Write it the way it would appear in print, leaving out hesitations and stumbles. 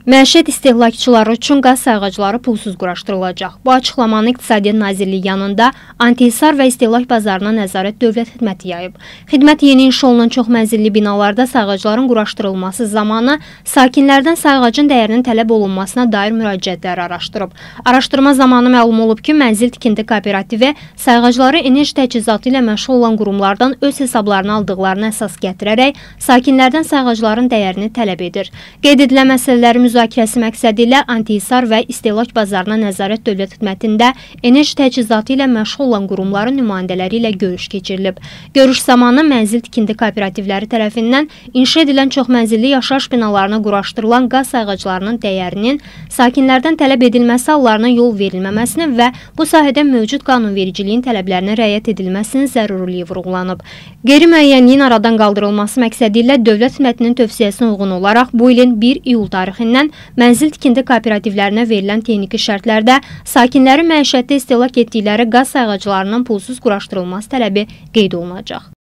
Məişət istehlakçıları üçün qaz sayğacları pulsuz quraşdırılacaq. Bu açıqlamanı İqtisadiyyat Nazirliyi yanında Antihisar və İstehlak Bazarına Nəzarət Dövlət Xidməti yayıb. Xidmət yeni inşa olunan çoxmənzilli binalarda sayğacların quraşdırılması zamanı sakinlərdən sayğacın dəyərinin tələb olunmasına dair müraciətləri araşdırıb. Araşdırma zamanı məlum olub ki, Mənzil Tikinti Kooperativi sayğacları enerji təchizatı ilə məşğul olan qurumlardan öz hesablarını aldıqlarını əsas gətirərək sakinlərdən sayğacların dəyərini tələb edir. Qeyd edilən məsələləri müzakirəsi məqsədi ilə Antihisar və İstehlak Bazarına Nəzarət Dövlət Xidmətində enerji təchizatı ilə məşğul olan qurumların nümayəndələri ilə görüş keçirilib. Görüş zamanı Mənzil Tikinti Kooperativləri tərəfindən inşa edilən çoxmənzilli yaşayış binalarına quraşdırılan qaz sayğaclarının dəyərinin sakinlərdən tələb edilməsi hallarına yol verilməməsinin və bu sahədə mövcud qanunvericiliyin tələblərinə riayət edilməsinin zəruriliyi vurğulanıb. Qeyri-müəyyənliyin aradan qaldırılması məqsədi ilə Dövlət Xidmətinin tövsiyəsinə uyğun olaraq bu ilin 1 iyul tarixindən Mənzil Tikinti Kooperativlərinə verilən texniki şərtlərdə sakinlərin məişətdə istehlak etdikləri qaz sayğaclarının pulsuz quraşdırılması tələbi qeyd olunacaq.